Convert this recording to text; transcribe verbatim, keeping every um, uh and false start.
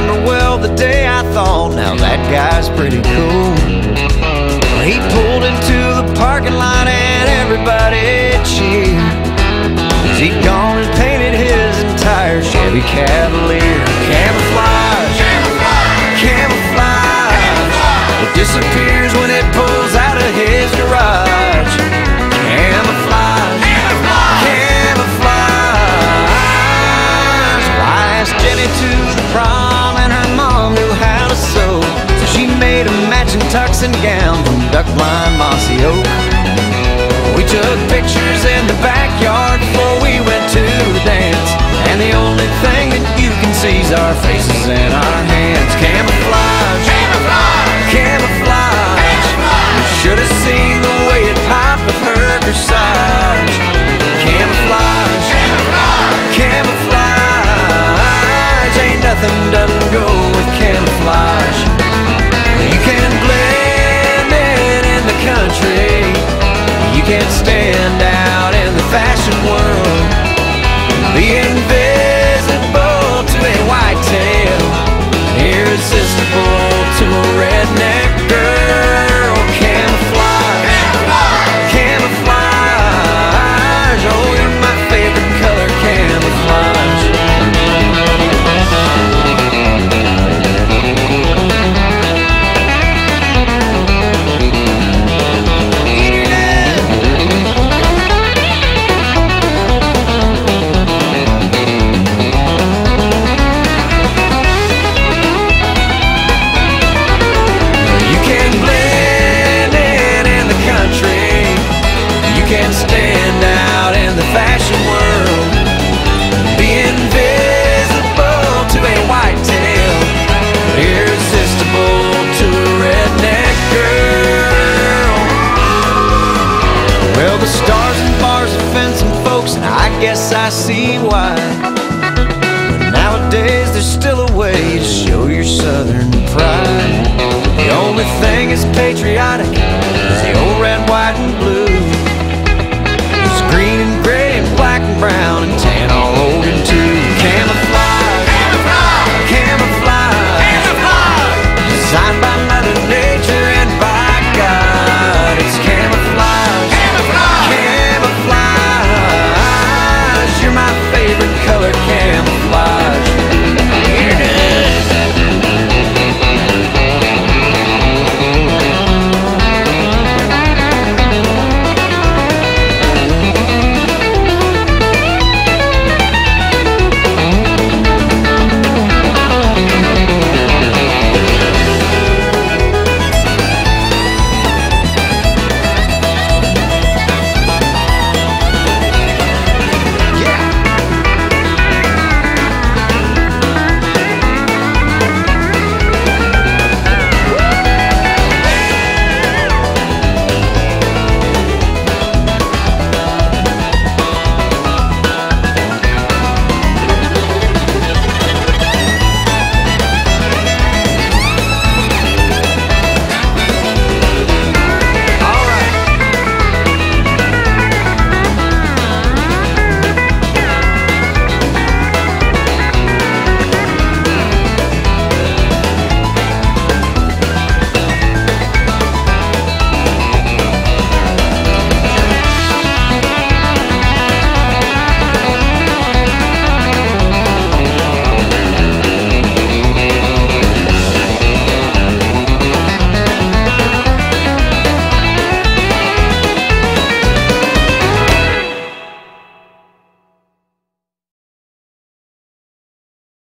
remember well the day I thought, now that guy's pretty cool. He pulled into the parking lot and everybody cheered, 'cause he'd gone and painted his entire Chevy Cavalier camouflage. Camouflage! Camouflage! It disappears when it pulls out of his garage. Camouflage! Camouflage! Camouflage! Well, I asked Jenny to the prom and her mom knew how to sew, so she made a matching tux and gown from Duckline Mossy Oak. We took pictures in the backyard before we went to the dance, and the only thing that you can see is our faces and our hands. Camouflage! Camouflage! Camouflage! Camouflage! You should have seen the way it popped with her corsage. Camouflage! Camouflage! Camouflage! Ain't nothing doesn't go with camouflage. You can blend in in the country, you can't stand out in the fashion world. Be invisible to a whitetail, irresistible to a redneck girl. Camouflage, camouflage, camouflage. Oh, you're my favorite color, camouflage. Can't stand out in the fashion world. Be invisible to a whitetail, irresistible to a redneck girl. Well, the stars and bars offend some folks, and I guess I see why. But nowadays there's still a way to show your southern pride. The only thing is patriotic is the old red, white, and blue.